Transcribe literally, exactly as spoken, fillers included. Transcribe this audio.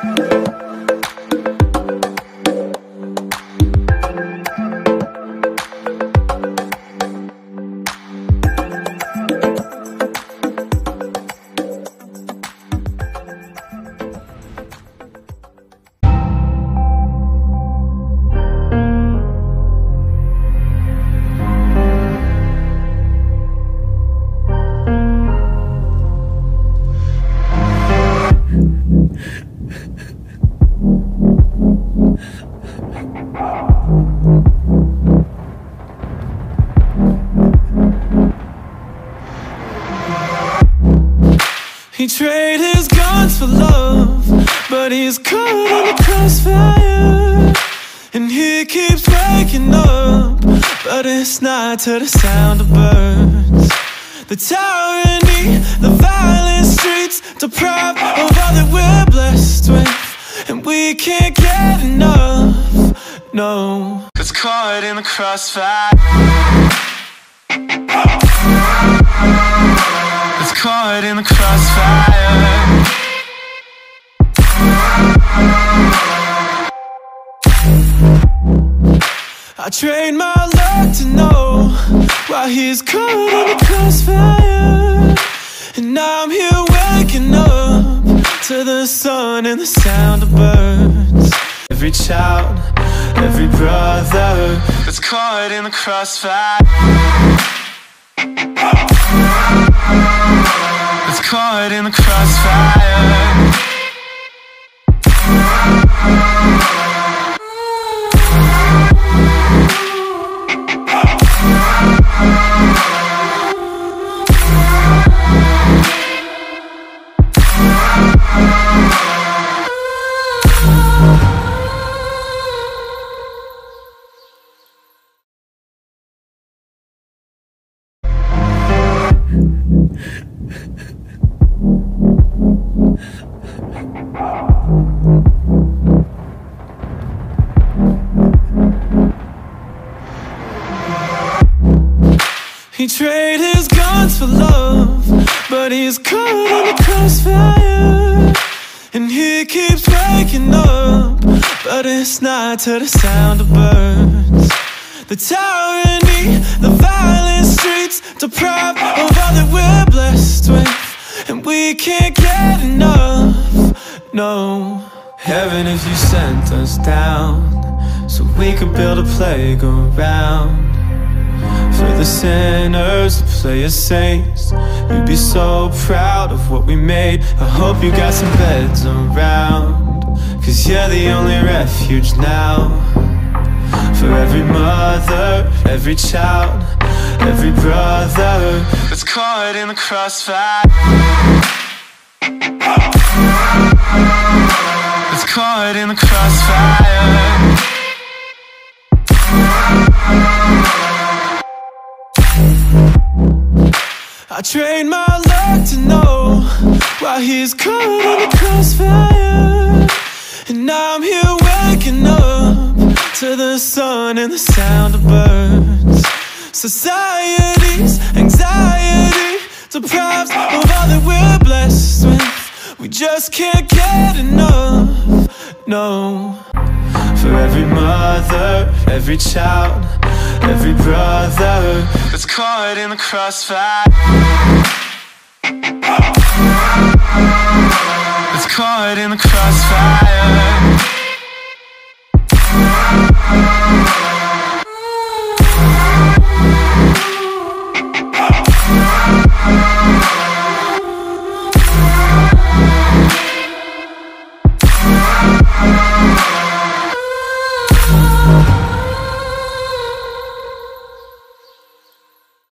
He traded his guns for love, but he's caught in the crossfire. And he keeps waking up, but it's not to the sound of birds. The tyranny, the violent streets, deprived of all that we're blessed with. And we can't get enough, no. It's caught in the crossfire. It's caught in the crossfire. I trade my luck to know why he's caught in the crossfire. And I'm here waking up to the sun and the sound of birds. Every child, every brother that's caught in the crossfire. It's caught in the crossfire. He traded his guns for love, but he's caught in the crossfire. And he keeps waking up, but it's not to the sound of birds. The tyranny, the violent streets, deprived of all that we're blessed with. And we can't get enough, no. Heaven, if you sent us down, so we could build a playground for the sinners to play as saints. You'd be so proud of what we made. I hope you got some beds around, cause you're the only refuge now. For every mother, every child, every brother that's caught in the crossfire. That's caught in the crossfire. I trade my luck to know why he's caught in the crossfire. And I'm here waking up to the sun and the sound of birds. Society's anxiety deprives of all that we're blessed with. We just can't get enough, no. For every mother, every child, every brother that's caught in the crossfire. That's caught in the crossfire.